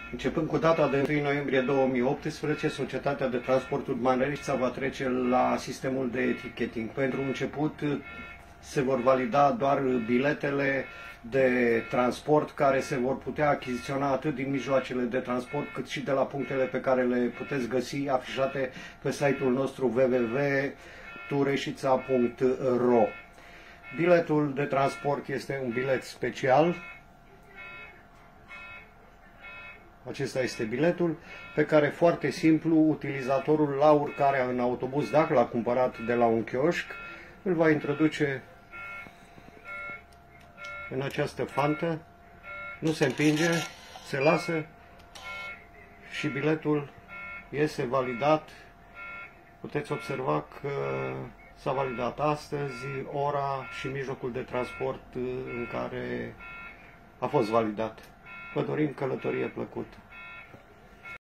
Începând cu data de 1 noiembrie 2018, Societatea de Transport Urban Reșița va trece la sistemul de ticketing. Pentru început se vor valida doar biletele de transport care se vor putea achiziționa atât din mijloacele de transport cât și de la punctele pe care le puteți găsi afișate pe site-ul nostru www.tureșița.ro. Biletul de transport este un bilet special. Acesta este biletul pe care foarte simplu utilizatorul la urcarea în autobuz, dacă l-a cumpărat de la un chioșc, îl va introduce în această fantă, nu se împinge, se lasă și biletul este validat. Puteți observa că s-a validat astăzi, ora și mijlocul de transport în care a fost validat. Vă dorim călătorie plăcută!